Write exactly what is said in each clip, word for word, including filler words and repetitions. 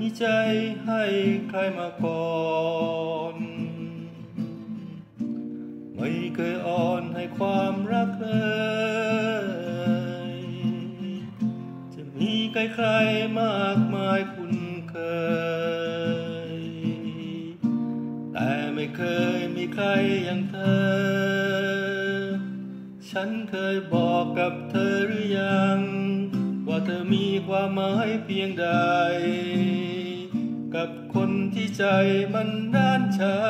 มีใจให้ใครมาก่อนไม่เคยอ่อนให้ความรักเลยจะมีใครใครมากมายคุ้นเคยแต่ไม่เคยมีใครอย่างเธอฉันเคยบอกกับเธอหรือยังว่าเธอมีความหมายเพียงใดกับคนที่ใจมันด้านชา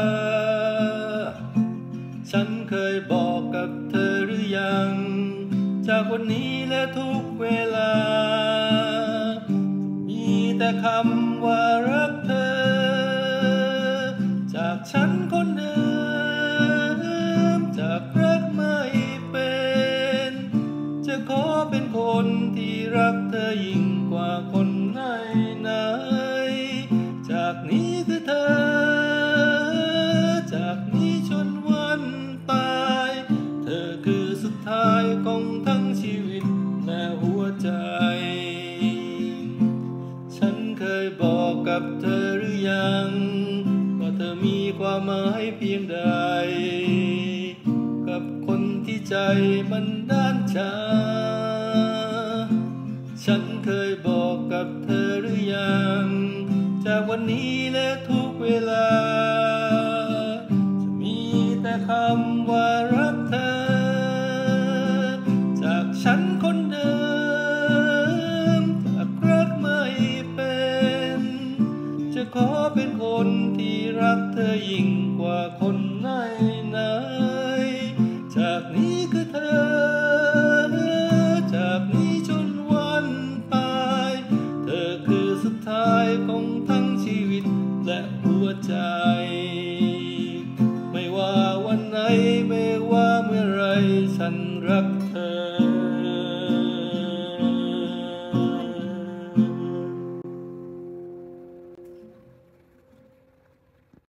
ฉันเคยบอกกับเธอหรือยังจากวันนี้และทุกเวลามีแต่คำว่ารักเธอจากฉันคนเดิมจากรักไม่เป็นจะขอเป็นคนที่รักเธอยิ่งกว่าคนไหนไหนจากนี้คือเธอจากนี้จนวันตายเธอคือสุดท้ายของทั้งชีวิตและหัวใจฉันเคยบอกกับเธอหรือยังว่าเธอมีความหมายเพียงใดกับคนที่ใจมันด้านชาฉันเคยบอกกับเธอหรือยังจากวันนี้และทุกเวลาจะมีแต่คำว่ารักเธอจากฉันคนเดิมจากรักไม่เป็นจะขอเป็นคนที่รักเธอยิ่งกว่าคนไหนไหนจากนี้คือเธอจากนี้จนวันตายเธอคือสุดท้ายของทั้งชีวิตและหัวใจไม่ว่าวันไหนไม่ว่าเมื่อไรฉันรัก